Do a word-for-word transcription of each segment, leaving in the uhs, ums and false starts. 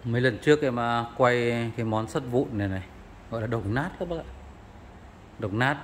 Mấy lần trước em à, quay cái món sắt vụn này này, gọi là đồng nát các bác ạ. Đồng nát.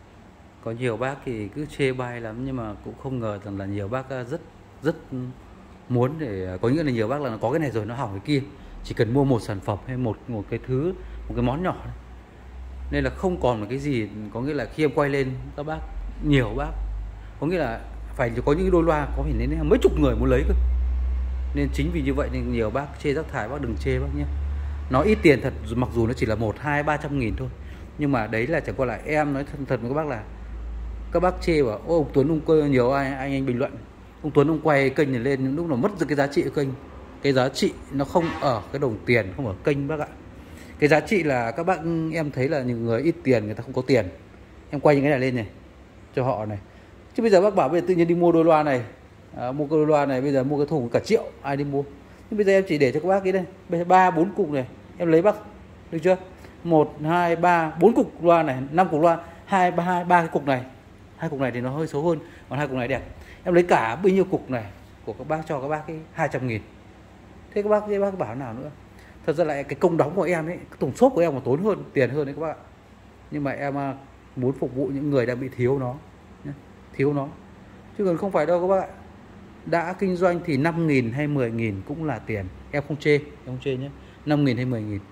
Có nhiều bác thì cứ chê bai lắm, nhưng mà cũng không ngờ rằng là nhiều bác à, rất rất muốn để có nghĩa là nhiều bác là nó có cái này rồi nó hỏng cái kia, chỉ cần mua một sản phẩm hay một một cái thứ, một cái món nhỏ thôi. Nên là không còn một cái gì, có nghĩa là khi em quay lên các bác, nhiều bác có nghĩa là phải có những đôi loa có phải đến mấy chục người muốn lấy cơ. Nên chính vì như vậy nên nhiều bác chê rác thải, bác đừng chê bác nhé. Nó ít tiền thật, mặc dù nó chỉ là một hai ba trăm nghìn thôi, nhưng mà đấy là chẳng qua là em nói thật, thật với các bác là các bác chê bảo ô ông Tuấn ông quay nhiều, ai anh anh bình luận ông Tuấn ông quay kênh này lên những lúc nó mất cái giá trị của kênh. Cái giá trị nó không ở cái đồng tiền, không ở kênh bác ạ. Cái giá trị là các bác em thấy là những người ít tiền, người ta không có tiền, em quay những cái này lên này cho họ này. Chứ bây giờ bác bảo bây giờ tự nhiên đi mua đôi loa này, à, mua cái đôi loa này bây giờ mua cái thùng cả triệu, ai đi mua. Nhưng bây giờ em chỉ để cho các bác cái đây, bây giờ ba bốn cục này em lấy bác, được chưa? Một hai ba bốn cục loa này, năm cục loa, hai ba hai ba cái cục này, hai cục này thì nó hơi xấu hơn, còn hai cục này đẹp. Em lấy cả bao nhiêu cục này của các bác cho các bác cái hai trăm nghìn. Thế các bác các bác bảo nào nữa? Thật ra lại cái công đóng của em ấy, cái thùng xốp của em còn tốn hơn tiền hơn đấy các bác ạ. Nhưng mà em muốn phục vụ những người đang bị thiếu nó, thiếu nó, chứ còn không phải đâu các bác ạ. Đã kinh doanh thì năm nghìn hay mười nghìn cũng là tiền. Em không chê, em không chê nhé, năm nghìn hay mười nghìn.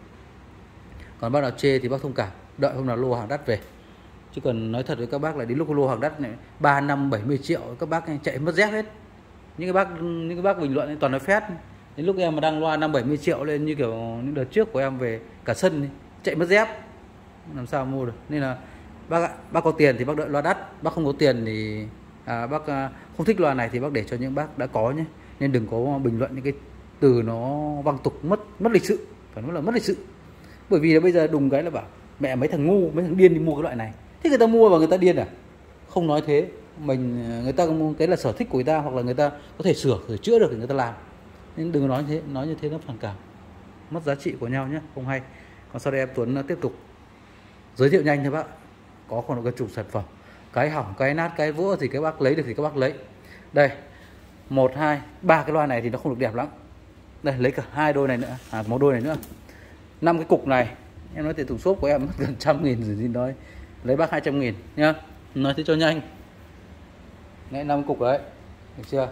Còn bác nào chê thì bác thông cảm, đợi hôm nào lô hàng đắt về. Chứ còn nói thật với các bác là đến lúc lô hàng đắt này ba năm bảy mươi triệu các bác chạy mất dép hết. Những cái bác những cái bác bình luận toàn nói phét. Đến lúc em mà đăng loa năm bảy mươi triệu lên như kiểu những đợt trước của em về cả sân ấy, chạy mất dép, làm sao mua được. Nên là bác ạ, bác có tiền thì bác đợi loa đắt, bác không có tiền thì à, bác à, không thích loa này thì bác để cho những bác đã có nhé. Nên đừng có bình luận những cái từ nó văng tục, mất mất lịch sự, phải nói là mất lịch sự. Bởi vì là bây giờ đùng cái là bảo mẹ mấy thằng ngu, mấy thằng điên đi mua cái loại này. Thế người ta mua và người ta điên à? Không nói thế, mình người ta cái là sở thích của người ta, hoặc là người ta có thể sửa sửa chữa được thì người ta làm. Nên đừng nói thế, nói như thế nó phản cảm, mất giá trị của nhau nhé, không hay. Còn sau đây em Tuấn tiếp tục giới thiệu nhanh thôi bác. Có khoảng gần chục sản phẩm, cái hỏng, cái nát, cái vỡ thì các bác lấy được thì các bác lấy. Đây, một, hai, ba cái loa này thì nó không được đẹp lắm. Đây, lấy cả hai đôi này nữa, à một đôi này nữa. Năm cái cục này, em nói tiền thùng xốp của em mất gần trăm nghìn rồi gì nói. Lấy bác hai trăm nghìn nhá, nói thế cho nhanh. Ngay năm cục đấy, được chưa?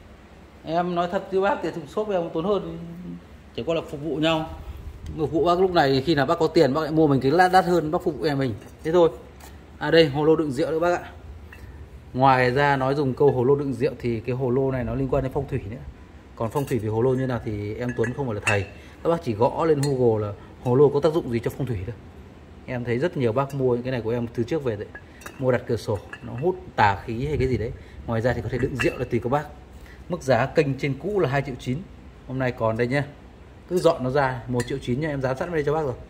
Em nói thật với bác thì thùng xốp em tốn hơn, chỉ có là phục vụ nhau. Phục vụ bác lúc này khi nào bác có tiền bác lại mua mình cái lát đắt hơn, bác phục vụ em mình, thế thôi. À đây, hồ lô đựng rượu nữa bác ạ. Ngoài ra nói dùng câu hồ lô đựng rượu thì cái hồ lô này nó liên quan đến phong thủy nữa. Còn phong thủy về hồ lô như nào thì em Tuấn không phải là thầy. Các bác chỉ gõ lên Google là hồ lô có tác dụng gì cho phong thủy thôi. Em thấy rất nhiều bác mua những cái này của em từ trước về đấy, mua đặt cửa sổ, nó hút tà khí hay cái gì đấy. Ngoài ra thì có thể đựng rượu là tùy các bác. Mức giá kênh trên cũ là hai triệu chín, hôm nay còn đây nhá, cứ dọn nó ra một triệu chín nha, em dán sẵn đây cho bác rồi.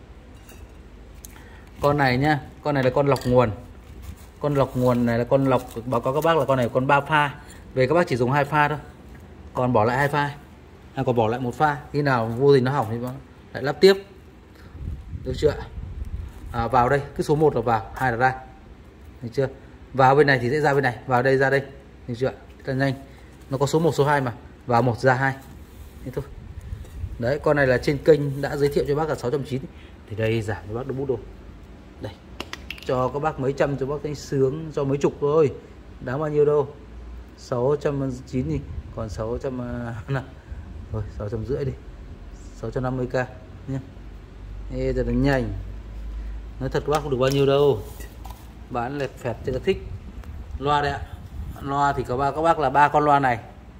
Con này nhá, con này là con lọc nguồn. Con lọc nguồn này là con lọc, báo cáo các bác là con này con ba pha. Về các bác chỉ dùng hai pha thôi, còn bỏ lại hai pha, hay còn bỏ lại một pha. Khi nào vô tình nó hỏng thì lại lắp tiếp, được chưa? À, vào đây cứ số một là vào, hai là ra, được chưa? Vào bên này thì sẽ ra bên này, vào đây ra đây, được chưa? Rất nhanh, nó có số một số hai mà, vào một ra hai, thế thôi. Đấy, con này là trên kênh đã giới thiệu cho bác là sáu trăm chín mươi. Thì đây giảm cho bác được bút đồ. Đây, cho các bác mấy trăm cho bác thấy sướng, cho mấy chục thôi, đáng bao nhiêu đâu. Sáu trăm chín mươi thì còn sáu trăm nào. Rồi sáu trăm rưỡi đi, sáu trăm năm mươi k nhé. Ê, thật là nhanh. Nói thật các bác không được bao nhiêu đâu, bán lẹt phẹt cho thích. Loa đấy ạ. Loa thì có ba các bác là ba con loa này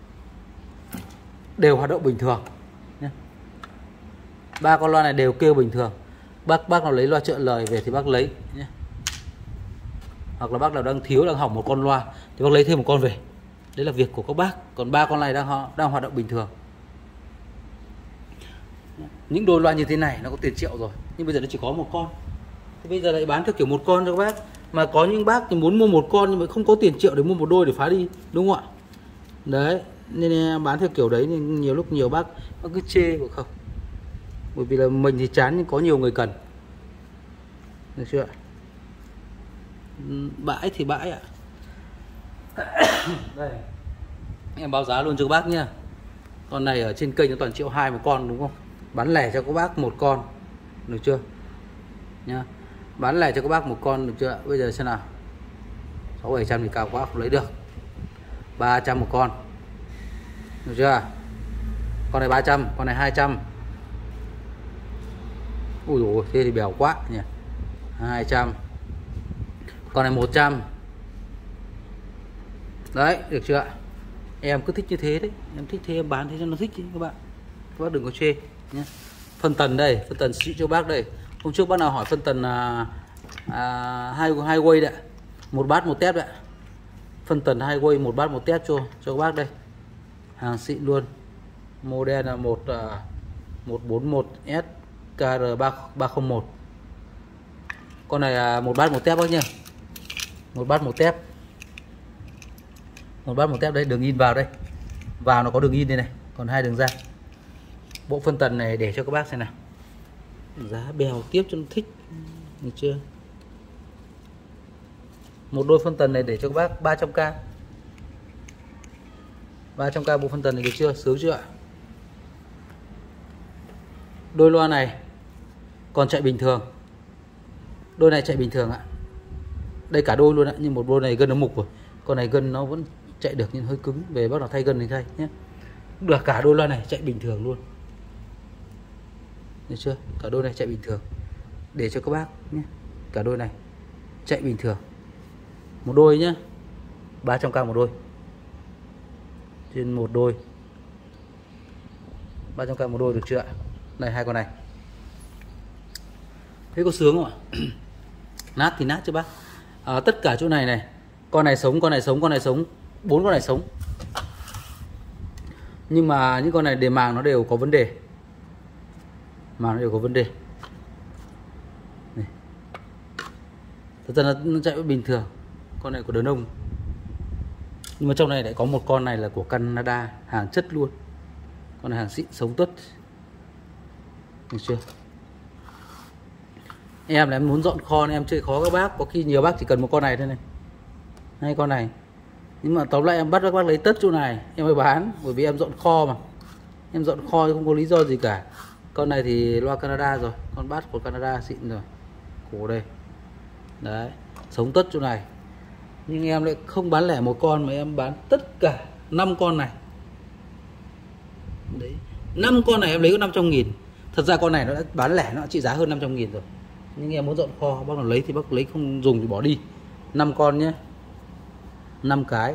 đều hoạt động bình thường nhé. Ba con loa này đều kêu bình thường. Bác bác nào lấy loa trợ lời về thì bác lấy nhé. Hoặc là bác nào đang thiếu, đang hỏng một con loa thì bác lấy thêm một con về. Đấy là việc của các bác. Còn ba con này đang họ đang hoạt động bình thường. Những đôi loa như thế này nó có tiền triệu rồi, nhưng bây giờ nó chỉ có một con. Thì bây giờ lại bán theo kiểu một con cho các bác. Mà có những bác thì muốn mua một con nhưng mà không có tiền triệu để mua một đôi để phá đi, đúng không ạ? Đấy, nên bán theo kiểu đấy nên nhiều lúc nhiều bác bác cứ chê mà không. Bởi vì là mình thì chán nhưng có nhiều người cần, được chưa? Bãi thì bãi ạ. Đây, em báo giá luôn cho các bác nha. Con này ở trên kênh nó toàn triệu hai một con đúng không? Bán lẻ cho các bác một con, được chưa nhá. Bán lẻ cho các bác một con, được chưa. Bây giờ xem nào, sáu bảy trăm thì cao quá không lấy được. Ba trăm một con, được chưa. Con này ba trăm, con này hai trăm. Ui dồi, thế thì bèo quá nhỉ. Hai trăm. Con này một trăm. Đấy, được chưa. Em cứ thích như thế đấy, em thích thế em bán thế cho nó thích chứ các bạn. Các bác đừng có chê nhé. Phân tần đây, phân tần xịn cho bác đây. Hôm trước bác nào hỏi phân tần à, à, hai hai quay đấy, một bát một tép đấy. Phân tần hai quay một bát một tép cho cho các bác đây. Hàng xịn luôn. Model là một à, một bốn một S K R ba không một. Con này là một bát một tép bác nhá. Một bát một tép. Một bát một tép đấy, đường in vào đây. Vào nó có đường in đây này, còn hai đường ra. Bộ phân tần này để cho các bác xem nào. Giá bèo tiếp cho nó thích, được chưa. Một đôi phân tần này để cho các bác ba trăm k. ba trăm k bộ phân tần này, được chưa, sướng chưa ạ. Đôi loa này còn chạy bình thường. Đôi này chạy bình thường ạ. Đây cả đôi luôn ạ, nhưng một đôi này gân nó mục rồi. Con này gân nó vẫn chạy được nhưng hơi cứng, về bác nào thay gân thì thay nhé. Được, cả đôi loa này chạy bình thường luôn, được chưa. Cả đôi này chạy bình thường để cho các bác nhé. Cả đôi này chạy bình thường. Một đôi nhá, ba trăm k một đôi. Trên một đôi ba trăm k một đôi, được chưa ạ. Này, hai con này thế có sướng không ạ. Nát thì nát chứ bác. À, tất cả chỗ này này, con này sống, con này sống, con này sống, bốn con này sống. Nhưng mà những con này đề màng nó đều có vấn đề. Màng nó đều có vấn đề. Này. Thật ra nó chạy bình thường. Con này của đàn ông. Nhưng mà trong này lại có một con này là của Canada, hàng chất luôn. Con này hàng xịn, sống tốt, được chưa. Em là em muốn dọn kho nên em chơi khó các bác. Có khi nhiều bác chỉ cần một con này thôi này, hai con này. Nhưng mà tóm lại em bắt các bác lấy tất chỗ này em mới bán, bởi vì em dọn kho mà. Em dọn kho không có lý do gì cả. Con này thì loa Canada rồi, con bass của Canada xịn rồi. Cổ đây. Đấy, sống tất chỗ này. Nhưng em lại không bán lẻ một con mà em bán tất cả năm con này. Đấy, năm con này em lấy có năm trăm nghìn. Thật ra con này nó đã bán lẻ nó trị giá hơn năm trăm nghìn rồi. Nhưng em muốn dọn kho, bác nào lấy thì bác lấy, không dùng thì bỏ đi. Năm con nhé, năm cái,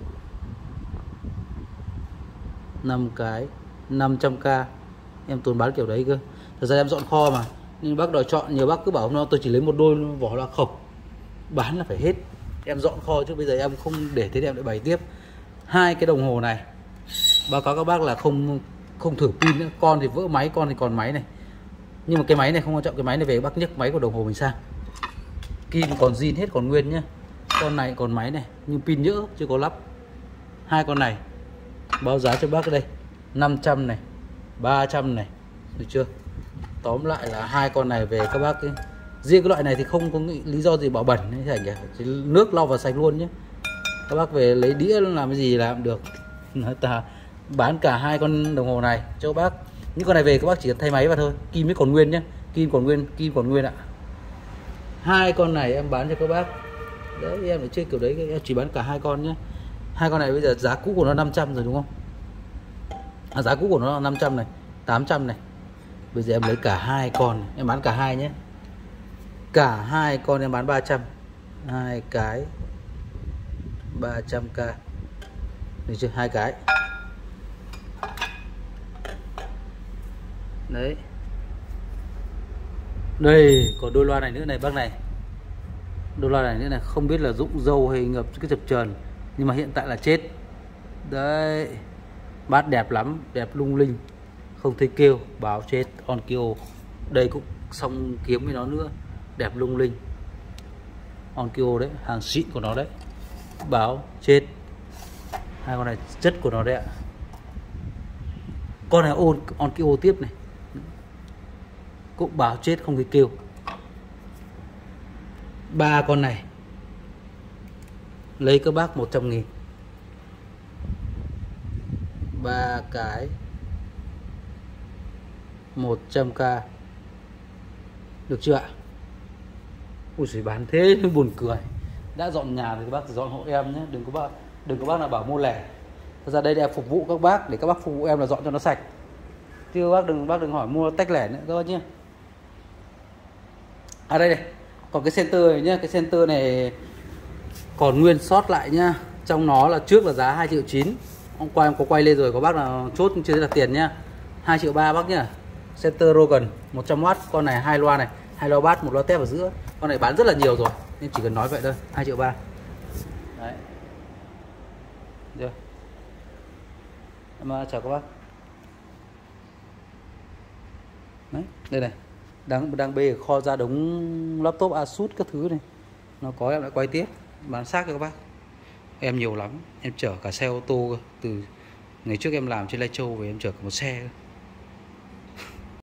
năm cái, năm trăm k. Em tồn bán kiểu đấy cơ. Thật ra em dọn kho mà, nhưng bác đòi chọn, nhiều bác cứ bảo nó tôi chỉ lấy một đôi vỏ loa khổng. Bán là phải hết. Em dọn kho chứ bây giờ em không để thế, em lại bày tiếp. Hai cái đồng hồ này báo cáo các bác là không không thử pin nữa. Con thì vỡ máy, con thì còn máy này. Nhưng mà cái máy này không quan trọng, cái máy này về bác nhấc máy của đồng hồ mình sang. Kim còn zin hết, còn nguyên nhá. Con này còn máy này, nhưng pin nhỡ chưa có lắp. Hai con này báo giá cho bác đây năm trăm này, ba trăm này, được chưa. Tóm lại là hai con này về các bác ấy. Riêng cái loại này thì không có lý do gì bảo bẩn hay nhỉ, chỉ nước lau vào sạch luôn nhé. Các bác về lấy đĩa làm cái gì làm được. Ta bán cả hai con đồng hồ này cho bác. Những con này về các bác chỉ cần thay máy vào thôi. Kim mới còn nguyên nhé, kim còn nguyên, kim còn nguyên ạ. Hai con này em bán cho các bác. Đấy, em phải chơi kiểu đấy, em chỉ bán cả hai con nhé. Hai con này bây giờ giá cũ của nó năm trăm rồi đúng không. À, giá cũ của nó là năm trăm này, tám trăm này. Bây giờ em lấy cả hai con, em bán cả hai nhé. Cả hai con em bán ba trăm. Hai cái ba trăm k. Được chưa? Hai cái. Đấy. Đây, còn đôi loa này nữa này bác này. Đôi loa này nữa này, không biết là rụng râu hay ngập cái chập chờn, nhưng mà hiện tại là chết. Đấy. Bát đẹp lắm, đẹp lung linh, không thấy kêu, báo chết Onkyo. Đây cũng xong kiếm với nó nữa, đẹp lung linh. Onkyo đấy, hàng xịn của nó đấy. Báo chết. Hai con này chất của nó đấy ạ. Con này on Onkyo tiếp này, cũng báo chết không thấy kêu. Ba con này lấy các bác một trăm nghìn. Ba cái một trăm k. Được chưa ạ? Ui giời, bán thế buồn cười. Đã dọn nhà thì các bác dọn hộ em nhé, đừng có bác đừng có bác nào bảo mua lẻ. Thật ra đây là phục vụ các bác, để các bác phục vụ em là dọn cho nó sạch. Chứ bác đừng bác đừng hỏi mua tách lẻ nữa các bác nhé. À đây này, còn cái center này nhá, cái center này còn nguyên sót lại nhá. Trong nó là trước là giá hai triệu chín. Hôm qua em có quay lên rồi, có bác nào chốt chưa thấy là tiền nhá. hai triệu ba bác nhá. Center Rogan một trăm oát, con này hai loa này, hai loa bass, một loa tép ở giữa. Con này bán rất là nhiều rồi nên chỉ cần nói vậy thôi, hai triệu ba. Đấy. Được. Em chào các bác. Đấy, đây này. Đang đang bê ở kho ra đống laptop Asus các thứ này. Nó có em lại quay tiếp, bán xác cho các bác. Em nhiều lắm, em chở cả xe ô tô cơ. Từ ngày trước em làm trên Lai Châu về em chở cả một xe cơ.